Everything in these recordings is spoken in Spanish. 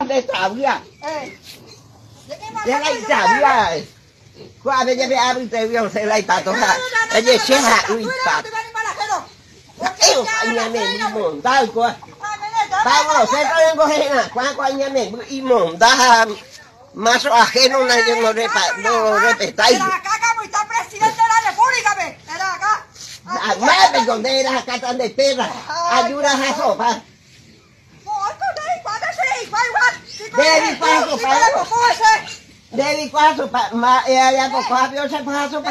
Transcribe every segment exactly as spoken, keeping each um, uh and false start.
để tạo ra Ê. để lấy tạo ra qua đây để ăn tiêu yêu sẽ lấy tạo thôi để để chế hạ uy tạo yêu anh em mình đi mồm tao qua tao có sẽ có có hay nè qua qua anh em mình đi mồm ta más ajeno na yo no repa no repetáis acá muy está presidente de la república ve era acá más de donde era acá tan de tierra ayuda a sopa Devi qua sopa Devi qua sopa ma e allá por qua yo se pa sopa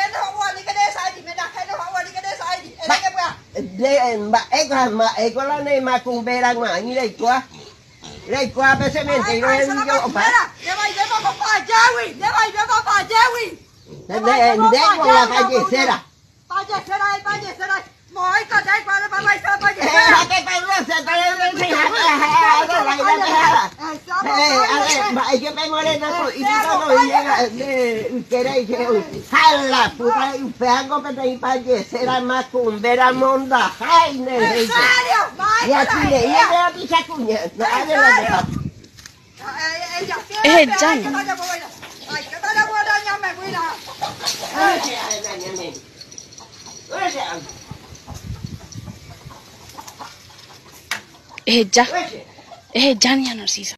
de ma e qua ma e qua la ne ma con vera ma ni dei qua dei qua per semente io io pa lleva y lleva papá Jerry lleva y lleva papá Jerry de de con la fallecera fallecera y fallecera mỗi cái đấy qua nó phải sao phải eh cái cái nó sẽ tới nó sẽ hạt nó lại ra eh mà cái cái mole nó có ít nó nó cái đây cái hala puta un pedazo que te fallecera más con vera monda ay ne en serio y aquí le iba a pisar cuña no hace la de Es el Jan. Ay, que te la voy a dañar, me voy a... Ay, ay, Es el Jan. Es el Jan y Narciso.